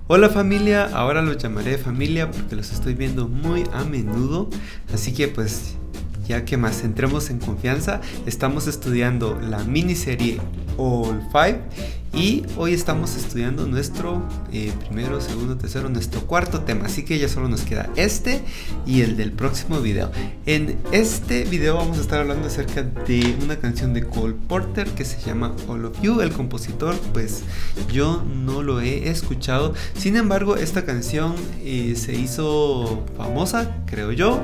Hola familia, ahora los llamaré familia porque los estoy viendo muy a menudo, así que pues ya que más entremos en confianza, estamos estudiando la miniserie All Five y hoy estamos estudiando nuestro primero, segundo, tercero, nuestro cuarto tema, así que ya solo nos queda este y el del próximo video. En este video vamos a estar hablando acerca de una canción de Cole Porter que se llama All of You. El compositor pues yo no lo he escuchado, sin embargo esta canción se hizo famosa, creo yo,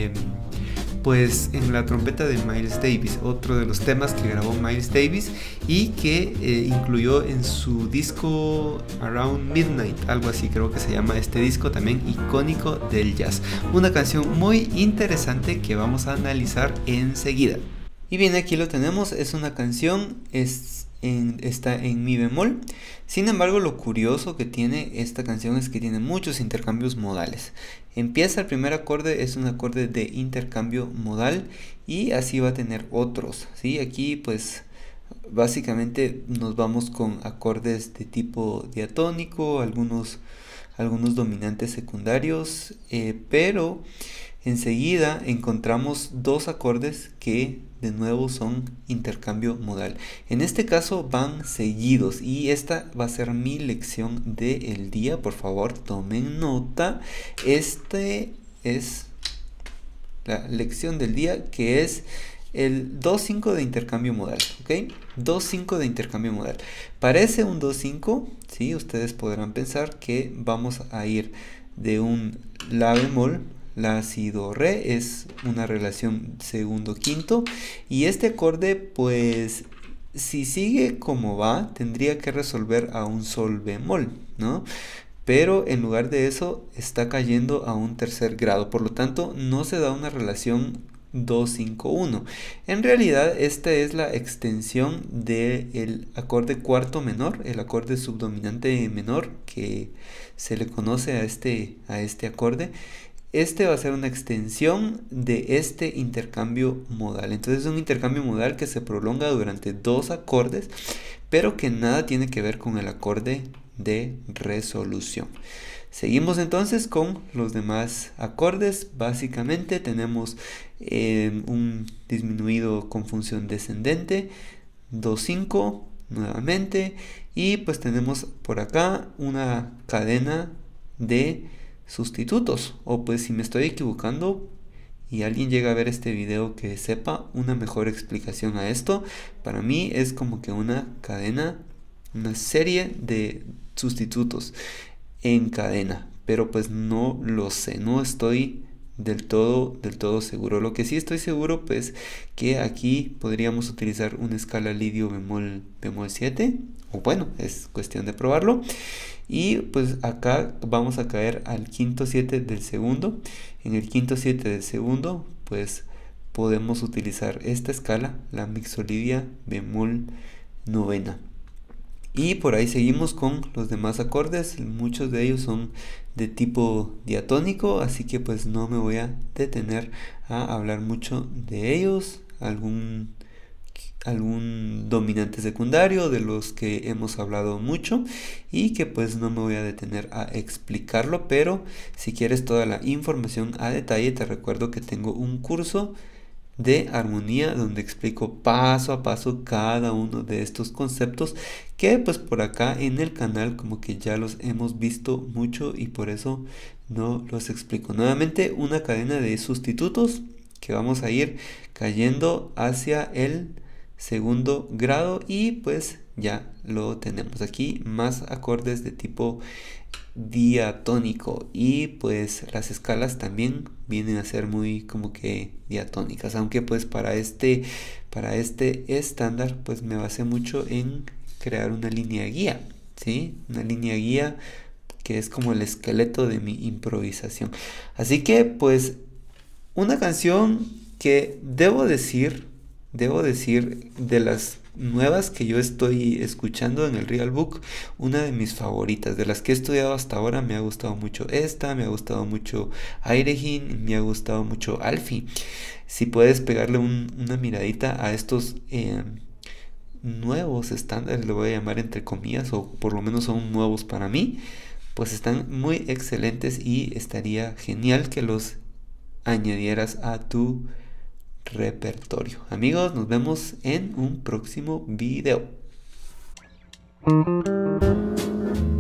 pues en la trompeta de Miles Davis, otro de los temas que grabó Miles Davis y que incluyó en su disco Around Midnight, algo así creo que se llama este disco, también icónico del jazz. Una canción muy interesante que vamos a analizar enseguida. Y bien, aquí lo tenemos, es una canción, está en mi bemol. Sin embargo, lo curioso que tiene esta canción es que tiene muchos intercambios modales. Empieza el primer acorde, es un acorde de intercambio modal y así va a tener otros, ¿sí? Aquí pues básicamente nos vamos con acordes de tipo diatónico, algunos dominantes secundarios, pero enseguida encontramos dos acordes que de nuevo son intercambio modal. En este caso van seguidos y esta va a ser mi lección del día. Por favor, tomen nota. Este es la lección del día, que es el 2-5 de intercambio modal, ¿ok? 2-5 de intercambio modal. Parece un 2-5, ¿sí? Ustedes podrán pensar que vamos a ir de un la bemol, la, si, do, re, es una relación segundo quinto, y este acorde pues si sigue como va tendría que resolver a un sol bemol, ¿no? Pero en lugar de eso está cayendo a un tercer grado, por lo tanto no se da una relación 2-5-1. En realidad esta es la extensión del acorde cuarto menor, el acorde subdominante menor que se le conoce a este acorde. Este va a ser una extensión de este intercambio modal. Entonces es un intercambio modal que se prolonga durante dos acordes, pero que nada tiene que ver con el acorde de resolución. Seguimos entonces con los demás acordes. Básicamente tenemos un disminuido con función descendente, 2-5 nuevamente, y pues tenemos por acá una cadena de sustitutos, o pues si me estoy equivocando y alguien llega a ver este video que sepa una mejor explicación a esto, para mí es como que una cadena, una serie de sustitutos en cadena, pero pues no lo sé, no estoy del todo seguro. Lo que sí estoy seguro pues que aquí podríamos utilizar una escala lidio bemol 7, o bueno, es cuestión de probarlo. Y pues acá vamos a caer al quinto 7 del segundo. En el quinto 7 del segundo pues podemos utilizar esta escala, la mixolidia bemol novena. Y por ahí seguimos con los demás acordes, muchos de ellos son de tipo diatónico, así que pues no me voy a detener a hablar mucho de ellos. Algún dominante secundario de los que hemos hablado mucho y que pues no me voy a detener a explicarlo, pero si quieres toda la información a detalle te recuerdo que tengo un curso de armonía donde explico paso a paso cada uno de estos conceptos que pues por acá en el canal como que ya los hemos visto mucho y por eso no los explico. Nuevamente una cadena de sustitutos que vamos a ir cayendo hacia el segundo grado y pues ya lo tenemos aquí, más acordes de tipo diatónico y pues las escalas también vienen a ser muy como que diatónicas, aunque pues para este estándar pues me basé mucho en crear una línea guía, ¿sí? Una línea guía que es como el esqueleto de mi improvisación. Así que pues una canción que debo decir de las nuevas que yo estoy escuchando en el Real Book, una de mis favoritas, de las que he estudiado hasta ahora. Me ha gustado mucho esta, me ha gustado mucho Airehin, me ha gustado mucho Alfie. Si puedes pegarle una miradita a estos nuevos estándares, le voy a llamar entre comillas, o por lo menos son nuevos para mí, pues están muy excelentes y estaría genial que los añadieras a tu repertorio. Amigos, nos vemos en un próximo video.